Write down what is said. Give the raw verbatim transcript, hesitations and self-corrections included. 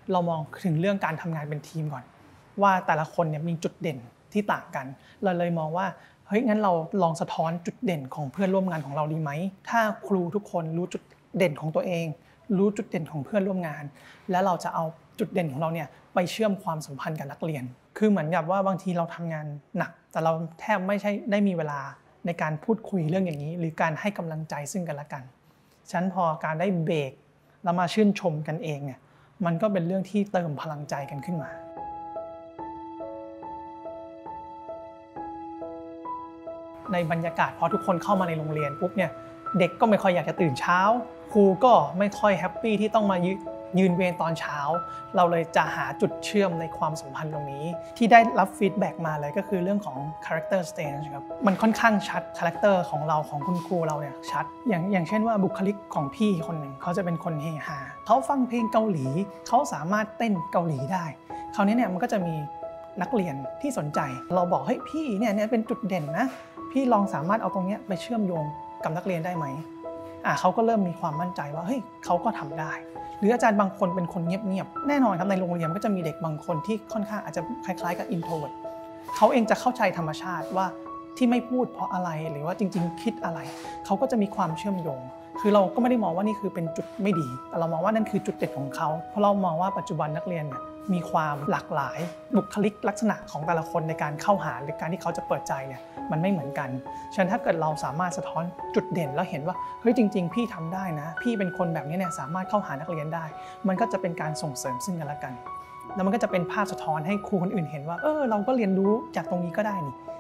เรามองถึงเรื่องการทำงานเป็นทีมก่อนว่าแต่ละคนเนี่ยมีจุดเด่นที่ต่างกันเราเลยมองว่าเฮ้ยงั้นเราลองสะท้อนจุดเด่นของเพื่อนร่วมงานของเราดีไหมถ้าครูทุกคนรู้จุดเด่นของตัวเองรู้จุดเด่นของเพื่อนร่วมงานแล้วเราจะเอาจุดเด่นของเราเนี่ยไปเชื่อมความสัมพันธ์กับนักเรียนคือเหมือนกับว่าบางทีเราทำงานหนักแต่เราแทบไม่ใช่ได้มีเวลาในการพูดคุยเรื่องอย่างนี้หรือการให้กำลังใจซึ่งกันและกันฉะนั้นพอการได้เบรกแล้วมาชื่นชมกันเองเนี่ยมันก็เป็นเรื่องที่เติมพลังใจกันขึ้นมาในบรรยากาศพอทุกคนเข้ามาในโรงเรียนปุ๊บเนี่ยเด็กก็ไม่ค่อยอยากจะตื่นเช้าครูก็ไม่ค่อยแฮปปี้ที่ต้องมายืนเวรตอนเช้าเราเลยจะหาจุดเชื่อมในความสัมพันธ์ตรงนี้ที่ได้รับฟีดแบ็กมาเลยก็คือเรื่องของ character stage ครับมันค่อนข้างชัด character ของเราของคุณครูเราเนี่ยชัดอย่างอย่างเช่นว่าบุคลิกของพี่คนหนึ่งเขาจะเป็นคนเฮฮาเขาฟังเพลงเกาหลีเขาสามารถเต้นเกาหลีได้คราวนี้เนี่ยมันก็จะมีนักเรียนที่สนใจเราบอกเฮ้ยพี่เนี่ยเนี่ยเป็นจุดเด่นนะพี่ลองสามารถเอาตรงนี้ไปเชื่อมโยงกับนักเรียนได้ไหมอ่ะเขาก็เริ่มมีความมั่นใจว่าเฮ้ยเขาก็ทำได้หรืออาจารย์บางคนเป็นคนเงียบๆแน่นอนครับในโรงเรียนก็จะมีเด็กบางคนที่ค่อนข้างอาจจะคล้ายๆกับ introvert เขาเองจะเข้าใจธรรมชาติว่าที่ไม่พูดเพราะอะไรหรือว่าจริงๆคิดอะไรเขาก็จะมีความเชื่อมโยงคือเราก็ไม่ได้มองว่านี่คือเป็นจุดไม่ดีแต่เรามองว่านั่นคือจุดเด่นของเขาเพราะเรามองว่าปัจจุบันนักเรียนเนี่ยมีความหลากหลายบุคลิกลักษณะของแต่ละคนในการเข้าหาหรือการที่เขาจะเปิดใจเนี่ยมันไม่เหมือนกันฉะนั้นถ้าเกิดเราสามารถสะท้อนจุดเด่นแล้วเห็นว่าเฮ้ยจริงๆพี่ทำได้นะพี่เป็นคนแบบนี้เนี่ยสามารถเข้าหานักเรียนได้มันก็จะเป็นการส่งเสริมซึ่งกันและกันแล้วมันก็จะเป็นภาพสะท้อนให้ครูคนอื่นเห็นว่าเออเราก็เรียนรู้จากตรงนี้ก็ได้นี่